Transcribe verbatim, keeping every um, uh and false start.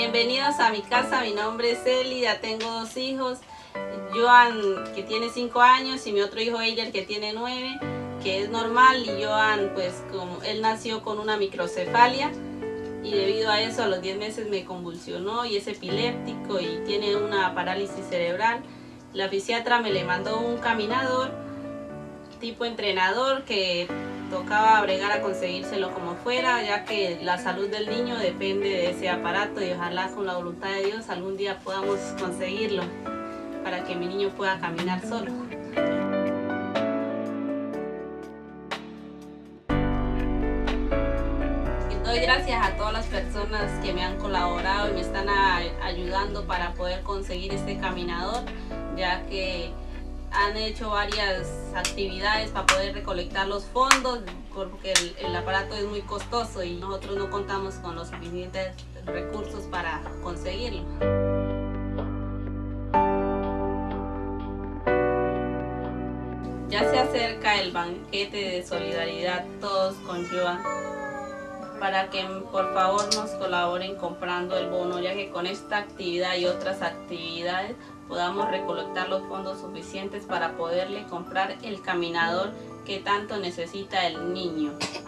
Bienvenidos a mi casa, mi nombre es Eli, ya tengo dos hijos, Joan que tiene cinco años y mi otro hijo Eider que tiene nueve, que es normal, y Joan pues como él nació con una microcefalia y debido a eso a los diez meses me convulsionó y es epiléptico y tiene una parálisis cerebral. La fisiatra me le mandó un caminador tipo entrenador que tocaba bregar a conseguírselo como fuera, ya que la salud del niño depende de ese aparato y ojalá con la voluntad de Dios algún día podamos conseguirlo para que mi niño pueda caminar solo. Doy gracias a todas las personas que me han colaborado y me están a, ayudando para poder conseguir este caminador, ya que han hecho varias actividades para poder recolectar los fondos, porque el, el aparato es muy costoso y nosotros no contamos con los suficientes recursos para conseguirlo. Ya se acerca el banquete de solidaridad Todos con Joan, para que por favor nos colaboren comprando el bono, ya que con esta actividad y otras actividades podamos recolectar los fondos suficientes para poderle comprar el caminador que tanto necesita el niño.